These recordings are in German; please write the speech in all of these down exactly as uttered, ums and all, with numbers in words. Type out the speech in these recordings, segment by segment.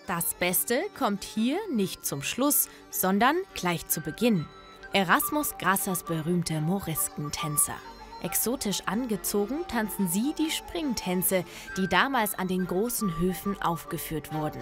Das Beste kommt hier nicht zum Schluss, sondern gleich zu Beginn. Erasmus Grassers berühmte Moriskentänzer. Exotisch angezogen tanzen sie die Springtänze, die damals an den großen Höfen aufgeführt wurden.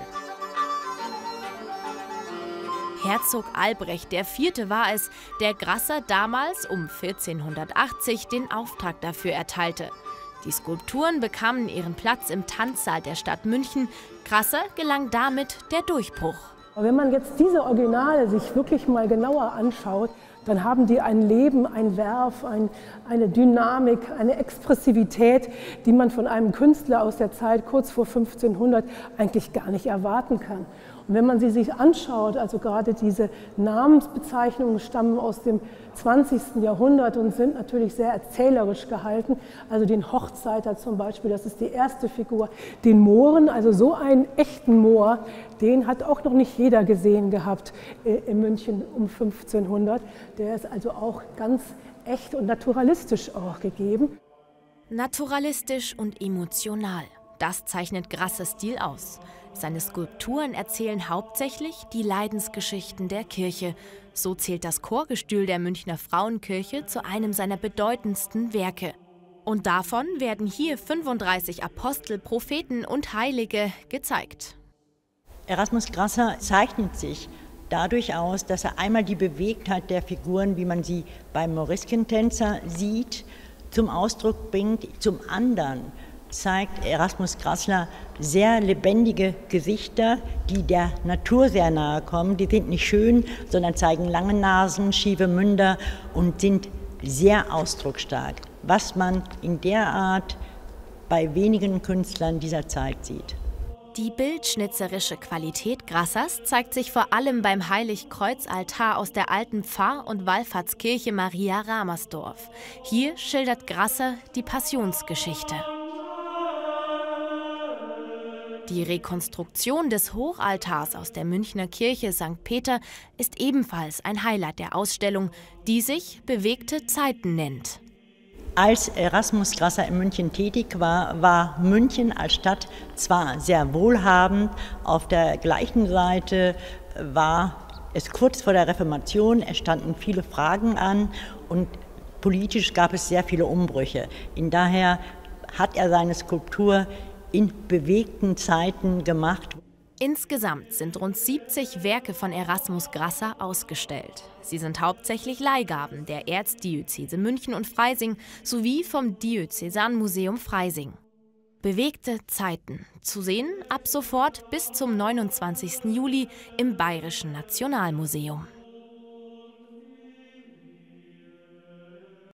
Herzog Albrecht der Vierte war es, der Grasser damals um vierzehnhundertachtzig den Auftrag dafür erteilte. Die Skulpturen bekamen ihren Platz im Tanzsaal der Stadt München. Grasser gelang damit der Durchbruch. Wenn man jetzt diese Originale sich wirklich mal genauer anschaut, dann haben die ein Leben, ein Werf, ein, eine Dynamik, eine Expressivität, die man von einem Künstler aus der Zeit kurz vor fünfzehnhundert eigentlich gar nicht erwarten kann. Und wenn man sie sich anschaut, also gerade diese Namensbezeichnungen stammen aus dem zwanzigsten Jahrhundert und sind natürlich sehr erzählerisch gehalten. Also den Hochzeiter zum Beispiel, das ist die erste Figur. Den Mohren, also so einen echten Mohr, den hat auch noch nicht jeder gesehen gehabt in München um fünfzehnhundert. Der ist also auch ganz echt und naturalistisch auch gegeben. Naturalistisch und emotional. Das zeichnet Grassers Stil aus. Seine Skulpturen erzählen hauptsächlich die Leidensgeschichten der Kirche. So zählt das Chorgestühl der Münchner Frauenkirche zu einem seiner bedeutendsten Werke. Und davon werden hier fünfunddreißig Apostel, Propheten und Heilige gezeigt. Erasmus Grasser zeichnet sich dadurch aus, dass er einmal die Bewegtheit der Figuren, wie man sie beim Moriskentänzer sieht, zum Ausdruck bringt. Zum anderen zeigt Erasmus Grasser sehr lebendige Gesichter, die der Natur sehr nahe kommen. Die sind nicht schön, sondern zeigen lange Nasen, schiefe Münder und sind sehr ausdrucksstark, was man in der Art bei wenigen Künstlern dieser Zeit sieht. Die bildschnitzerische Qualität Grassers zeigt sich vor allem beim Heiligkreuzaltar aus der alten Pfarr- und Wallfahrtskirche Maria Ramersdorf. Hier schildert Grasser die Passionsgeschichte. Die Rekonstruktion des Hochaltars aus der Münchner Kirche Sankt Peter ist ebenfalls ein Highlight der Ausstellung, die sich Bewegte Zeiten nennt. Als Erasmus Grasser in München tätig war, war München als Stadt zwar sehr wohlhabend, auf der gleichen Seite war es kurz vor der Reformation, es standen viele Fragen an und politisch gab es sehr viele Umbrüche. In daher hat er seine Skulptur in bewegten Zeiten gemacht. Insgesamt sind rund siebzig Werke von Erasmus Grasser ausgestellt. Sie sind hauptsächlich Leihgaben der Erzdiözese München und Freising sowie vom Diözesanmuseum Freising. Bewegte Zeiten. Zu sehen ab sofort bis zum neunundzwanzigsten Juli im Bayerischen Nationalmuseum.